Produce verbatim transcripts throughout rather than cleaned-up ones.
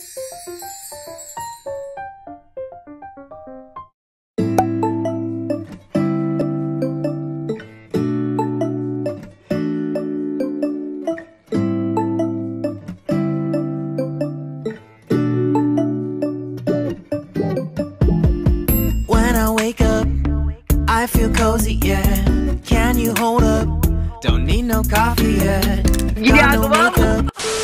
I feel cozy, yeah. Can you hold up? Don't need no coffee yet. Got no makeup.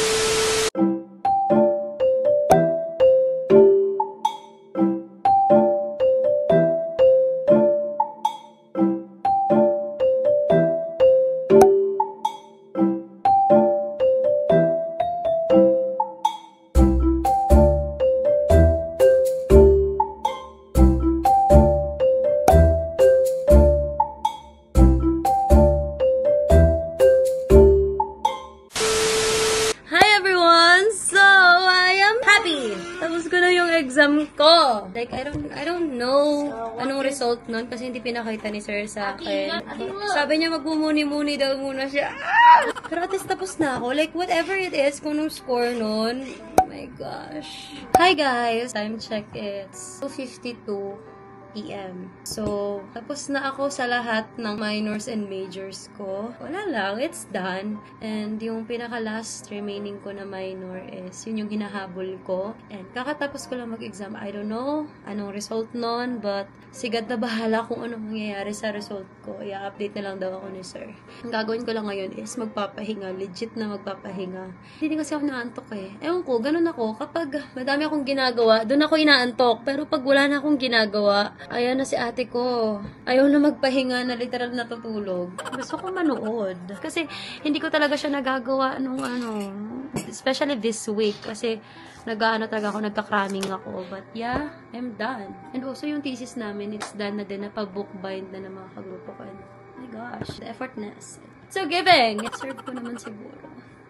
Exam ko. Like, I don't, I don't know anong result nun kasi hindi pinakita ni sir sa akin. Sabi niya magmumuni-muni daw muna siya. Ah! Pero at least tapos na ako. Like, whatever it is, kung nung score nun. Oh my gosh. Hi guys! Time check, it's two fifty-two p m So, tapos na ako sa lahat ng minors and majors ko. Wala lang, it's done. And yung pinaka-last remaining ko na minor is yun yung hinahabol ko. And kakatapos ko lang mag-exam. I don't know anong result nun, but sigad na bahala kung anong mangyayari sa result ko. I-update na lang daw ako ni sir. Ang gagawin ko lang ngayon is magpapahinga. Legit na magpapahinga. Hindi kasi ako naantok eh. Ewan ko, ganun ako. Kapag madami akong ginagawa, doon ako inaantok. Pero pag wala na akong ginagawa, ayan na si ate ko. Ayaw na magpahinga, na literal natutulog. Gusto ko manood. Kasi hindi ko talaga siya nagagawa nung ano, especially this week. Kasi nag-ano talaga ako, nagka-cramming ako. But yeah, I'm done. And also yung thesis namin, it's done na din. Napag-bookbind na ng mga kagrupo ko. And oh my gosh, the effortness. So giving! Serve ko naman siguro.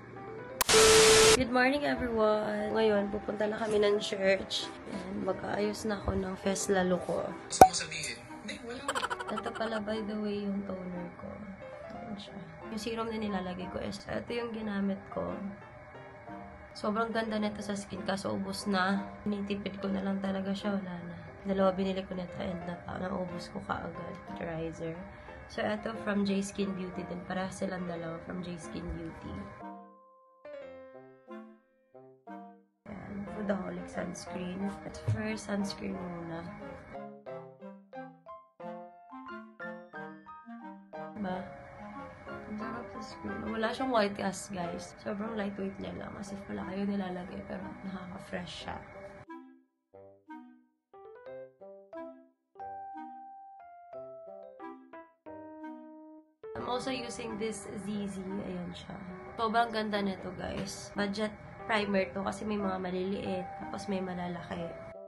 Good morning everyone! Ngayon, pupunta na kami ng church. And mag-aayos na ako ng fest lalo ko. Gusto mo sabihin? Hindi, wala. Ito pala by the way yung toner ko. Ayan siya. Yung serum na nilalagay ko is, ito yung ginamit ko. Sobrang ganda nito sa skin kaso ubos na. Tinitipid ko na lang talaga siya. Wala na. Dalawa binili ko nito and na, naubos ko kaagad. Moisturizer. So, ito from J Skin Beauty din. Para silang dalawa from J Skin Beauty. Foodaholic sunscreen. At first, sunscreen muna. Diba? Ang sarap sa screen. Wala siyang white cast, guys. Sobrang lightweight niya lang. As if wala kayo nilalagay, pero nakaka-fresh siya. I'm also using this Z Z. Ayan siya. Sobrang ganda nito, guys. Budget primer to kasi may mga maliliit, tapos may malalaki.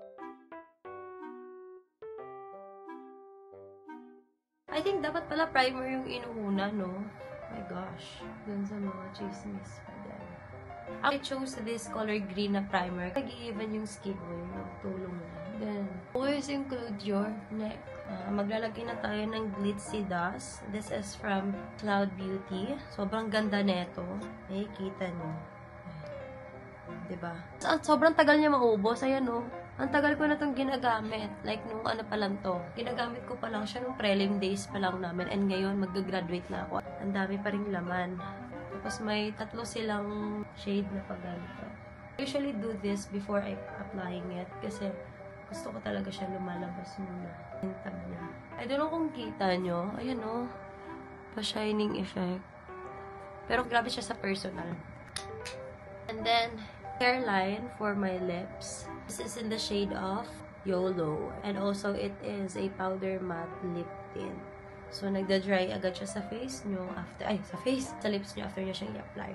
I think dapat pala primer yung inuuna, no? Oh my gosh. Dun sa mga chismis pa din. I chose this color green na primer. Nag-i-even yung skin mo, yung tulong mo. Then, always include your neck. Uh, maglalagay na tayo ng glitzy dust. This is from Cloud Beauty. Sobrang ganda neto. Nakikita nyo. Diba? Sobrang tagal niya maubos. Ayan, oh. Ang tagal ko na itong ginagamit. Like, nung ano pa lang to. Ginagamit ko pa lang siya nung prelim days pa lang namin. And ngayon, mag-graduate na ako. Ang dami pa rin laman. Tapos may tatlo silang shade na pagganito. I usually do this before I applying it. Kasi gusto ko talaga siya lumalabas muna. Yung tab niya. I don't know kung kita nyo. Ayan, oh. Pa-shining effect. Pero grabe siya sa personal. And then, hairline for my lips. This is in the shade of YOLO. And also, it is a powder matte lip tint. So, nagda-dry agad siya sa face nyo after, ay, sa face, sa lips nyo after nyo siyang i-apply.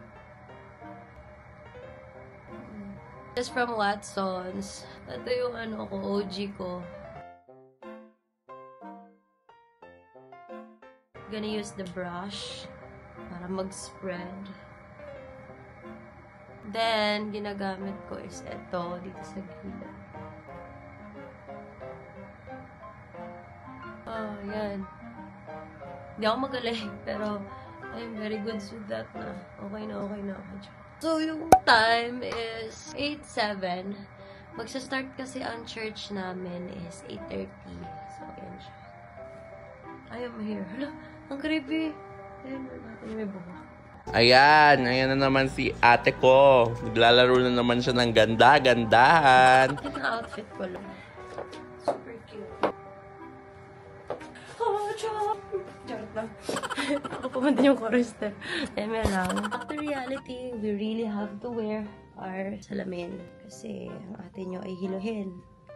Just from Watsons. Ito yung ano ko, O G ko. Gonna use the brush para mag-spread. Then, ginagamit ko is ito, dito sa gilid. Oh, yan. Hindi ako magaling, pero I'm very good with that na. Okay na, okay na, okay. So, yung time is eight seven. Magsa-start kasi ang church namin is eight thirty. So, ayan siya. I am here. Hala, ang creepy. Ayan, may buhok. Ayan, ayan na naman si ate ko. Naglalaro na naman siya ng ganda-gandahan. Ito na outfit ko lang. Super cute. Oh, chop! Charot lang. Ako pa man din yung chorister. Eme lang. Back to reality, we really have to wear our salamin. Kasi ang ate nyo ay hiluhin.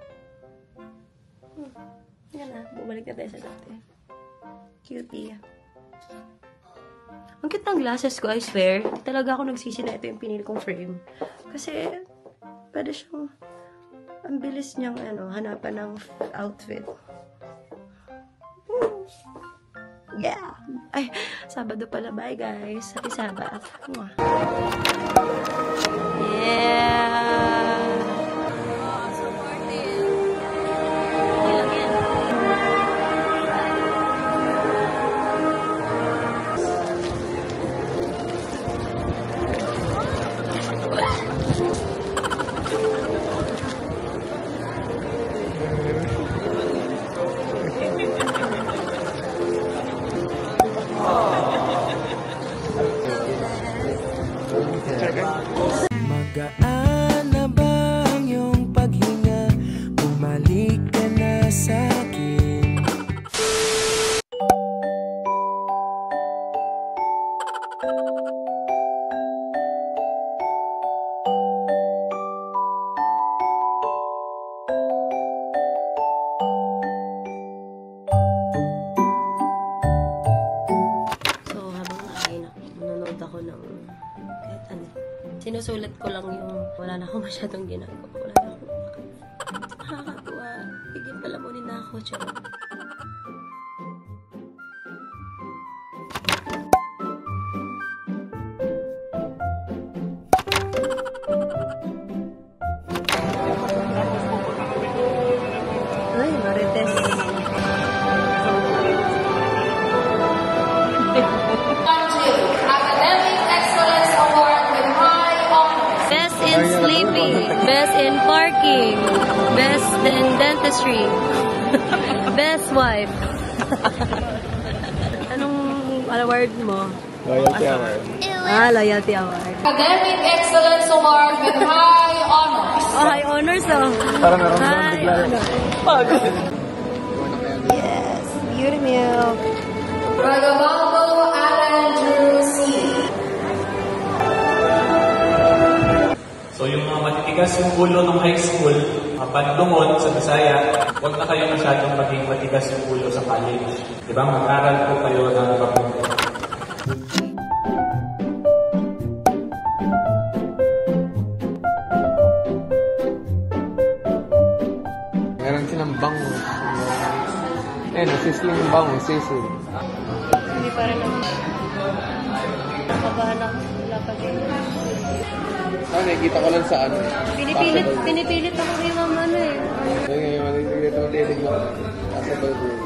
Hmm. Yan na, bumalik na tayo sa dati. Cutie. Ang cute ng glasses ko, I swear. Talaga ako nagsisi na ito yung pinili kong frame. Kasi, pwede siyang, ang bilis niyang, ano, hanapan ng outfit. Hmm. Yeah! Ay, Sabado pala. Bye, guys. Happy Sabbath. Mwah. Yeah! Oh, supportive. Okay lang yan. Magaan na ba ang iyong paghinga? Bumalik ka na sa'kin. So, habang nakain ako, nanonood ako ng kahit ano. Sinusulat ko lang yung wala na ako masyadong ginagawa. Wala na ako. Nakakatuwa. Higit palamunin na ako. Charot. Ay, Marites. Academic Excellence Award with high honors. Best in sleeping, best in parking, best in dentistry, best wife. Anong award mo? Loyalty award. Ah, loyalty award. Academic Excellence Award with high honors. Oh, high honors oh. Parang meron High honors. Yes, beauty milk. Ragabaldo Alan Drew C. So yung mga matitigas yung ulo ng high school, mga panlungon sa Bisaya, huwag na kayo masyadong maging matigas yung ulo sa college. Diba? Mag-aral po kayo ng mabuti. Meron silang bango. Eh, nasisling bango, sisil. Hindi pa rin ako. Nakabahan ako. Wala pa din. Ah, nakikita ko lang sa ano. Pinipilit, Possible. pinipilit ako kay mama ano eh. Ayun ngayon, nakikita ko tinig mo. Possible girl.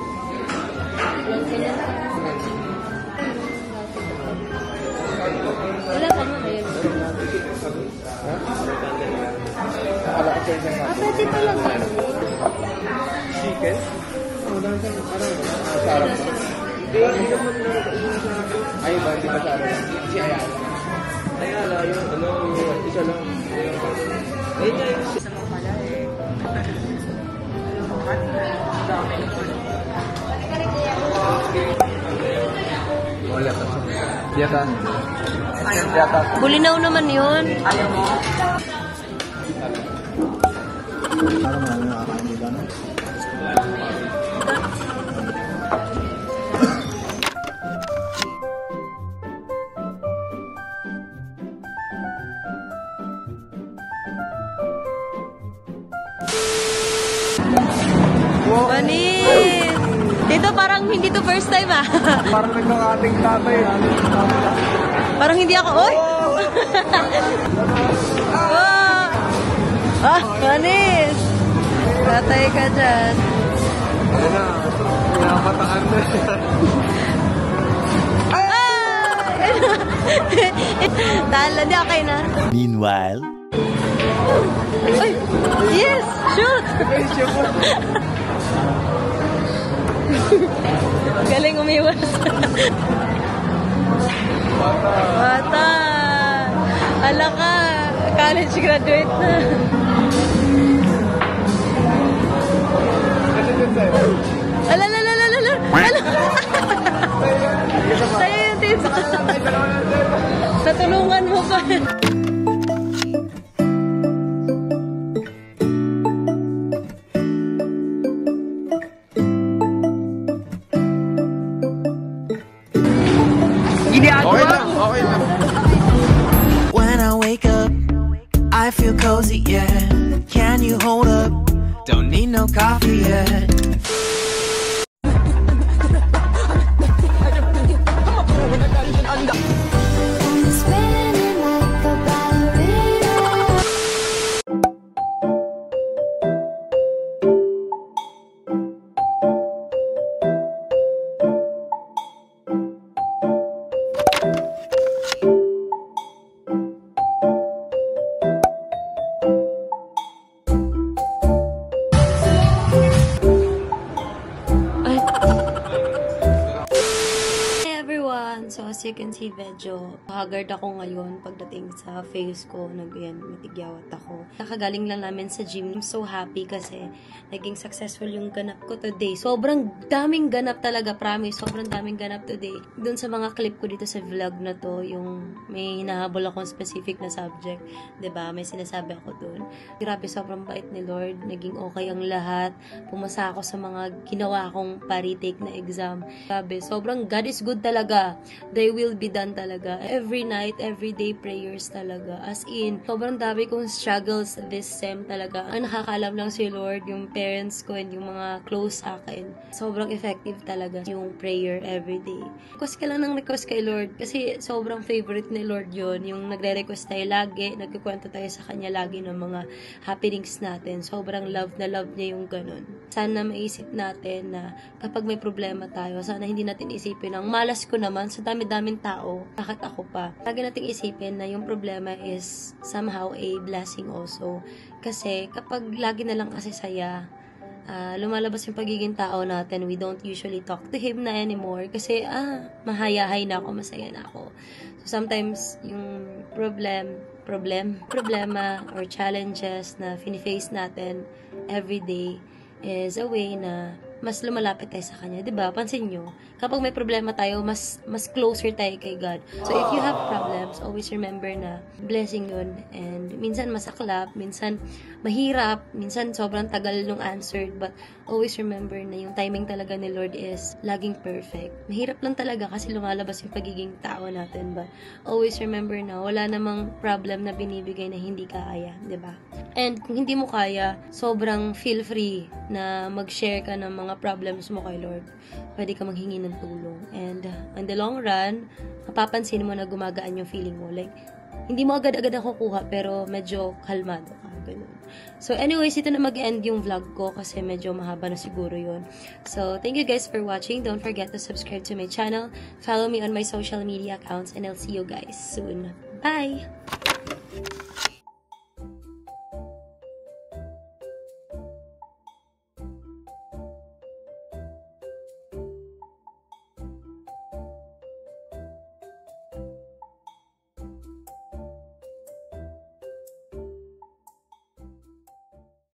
Wala pa nga ngayon. Ha? Akala ko sa'yo siyang Ah, pwede talaga. chicken? Oo, dahil siyang parang masarap ba? Ay, ba? Hindi masarap. Si Ayala. Ayala, yung ano, yung isa lang. Ayun nga yung isa lang pala eh. Wala ka. Diyata. Diyata. Bulinaw naman yun. Parang marami nakakain dito, no? Panis! Dito parang hindi to first time ah. Parang nagkakating tatay. Parang hindi ako, oy! Oh! Ah, panis! Tatay ka dyan. Ano na, pinamataan na. Ah! Talo, di okay na. Meanwhile, Ay, yes, shoot! Galing umiwas. Bata! Ala ka, college graduate na. Ala, ala, ala, ala, ala. Sa'yo yung tips. Natulungan mo pa. Okay lang, okay lang. When I wake up, I feel cozy, yeah. Can you hold up? Don't need no coffee yet. So, as you can see, medyo haggard ako ngayon pagdating sa face ko. Nag-yan, matigyawat ako. Nakagaling lang namin sa gym. I'm so happy kasi naging successful yung ganap ko today. Sobrang daming ganap talaga, promise. Sobrang daming ganap today. Doon sa mga clip ko dito sa vlog na to, yung may hinahabol akong specific na subject. Diba? May sinasabi ako doon. Grabe, sobrang bait ni Lord. Naging okay ang lahat. Pumasa ako sa mga ginawa kong pa-retake na exam. Grabe, sobrang God is good talaga. They will be done talaga. Every night, every day prayers talaga. As in, sobrang dami kong struggles this sem talaga. Ang nakakaalam lang si Lord, yung parents ko and yung mga close sa akin. Sobrang effective talaga yung prayer every day. Request ka lang ng request kay Lord kasi sobrang favorite ni Lord yon. Yung nagre-request tayo lagi, nagkukwento tayo sa kanya lagi ng mga happenings natin. Sobrang love na love niya yung ganun. Sana maisip natin na kapag may problema tayo, sana hindi natin isipin ang malas ko naman sa dami-daming tao, bakit ako pa? Lagi nating isipin na yung problema is somehow a blessing also. Kasi kapag lagi na lang kasi saya, uh, lumalabas yung pagiging tao natin, we don't usually talk to him na anymore. Kasi, ah, mahayahay na ako, masaya na ako. So, sometimes, yung problem, problem, problema, or challenges na fini-face natin everyday is a way na mas lumalapit tayo sa Kanya. Diba? Pansin nyo, kapag may problema tayo, mas mas closer tayo kay God. So, if you have problems, always remember na blessing yun. And minsan masaklap, minsan mahirap, minsan sobrang tagal nung answered. But always remember na yung timing talaga ni Lord is laging perfect. Mahirap lang talaga kasi lumalabas yung pagiging tao natin. But always remember na wala namang problem na binibigay na hindi kaya. Diba? And kung hindi mo kaya, sobrang feel free na mag-share ka ng mga problems mo kay Lord. Pwede ka manghingi ng tulong. And uh, in the long run, mapapansin mo na gumagaan yung feeling mo. Like, hindi mo agad-agad nakukuha, pero medyo kalmado ka. Ganun. So, anyways, ito na mag-end yung vlog ko kasi medyo mahaba na siguro yun. So, thank you guys for watching. Don't forget to subscribe to my channel. Follow me on my social media accounts and I'll see you guys soon. Bye!